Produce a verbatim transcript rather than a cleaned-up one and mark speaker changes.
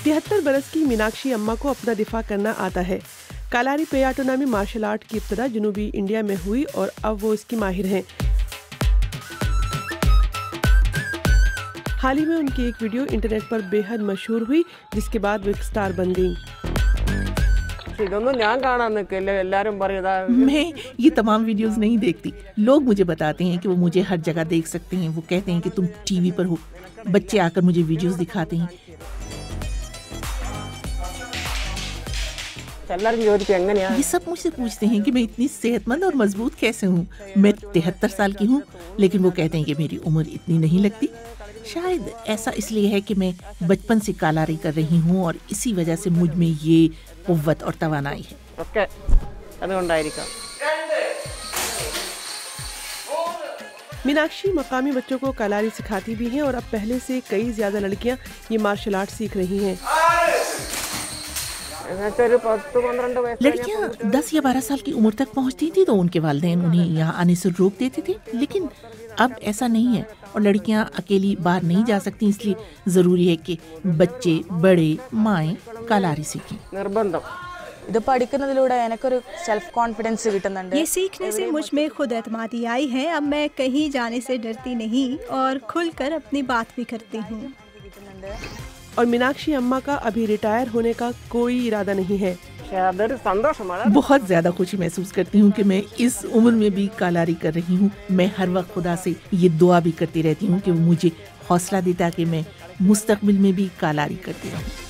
Speaker 1: तिहत्तर बरस की मीनाक्षी अम्मा को अपना दिफा करना आता है। कालारी पेयाटो नामी मार्शल आर्ट की इब्तिदा जनूबी इंडिया में हुई और अब वो इसकी माहिर हैं। हाल ही में उनकी एक वीडियो इंटरनेट पर बेहद मशहूर हुई, जिसके बाद वो एक स्टार बन गई।
Speaker 2: मैं ये तमाम वीडियोस नहीं देखती। लोग मुझे बताते हैं कि वो मुझे हर जगह देख सकते हैं। वो कहते हैं कि तुम टीवी पर हो। बच्चे आकर मुझे वीडियोस दिखाते हैं। ये सब मुझसे पूछते हैं कि मैं इतनी सेहतमंद और मजबूत कैसे हूँ। मैं तिहत्तर साल की हूँ, लेकिन वो कहते हैं कि मेरी उम्र इतनी नहीं लगती। शायद ऐसा इसलिए है कि मैं बचपन से कालारी कर रही हूँ और इसी वजह से मुझ में ये कुव्वत और तवानाई है।
Speaker 1: मीनाक्षी मकामी बच्चों को कालारी सिखाती भी हैं और अब पहले से कई ज्यादा लड़कियां ये मार्शल आर्ट सीख रही हैं।
Speaker 2: लड़कियां दस या बारह साल की उम्र तक पहुंचती थी तो उनके वालिदैन उन्हें यहाँ आने से रोक देते थे, लेकिन अब ऐसा नहीं है और लड़कियां अकेली बाहर नहीं जा सकती। इसलिए जरूरी है कि बच्चे, बड़े, माएं कालारी सीखें।
Speaker 3: सेल्फ कॉन्फिडेंस ये सीखने से मुझ में खुद एतमादी आई है। अब मैं कहीं जाने से डरती नहीं और खुलकर अपनी बात भी करती हूँ।
Speaker 1: और मीनाक्षी अम्मा का अभी रिटायर होने का कोई इरादा नहीं है।
Speaker 2: बहुत ज्यादा खुशी महसूस करती हूँ कि मैं इस उम्र में भी कालारी कर रही हूँ। मैं हर वक्त खुदा से ये दुआ भी करती रहती हूँ कि वो मुझे हौसला दे ताकि मैं मुस्तकबिल में भी कालारी करती रहूँ।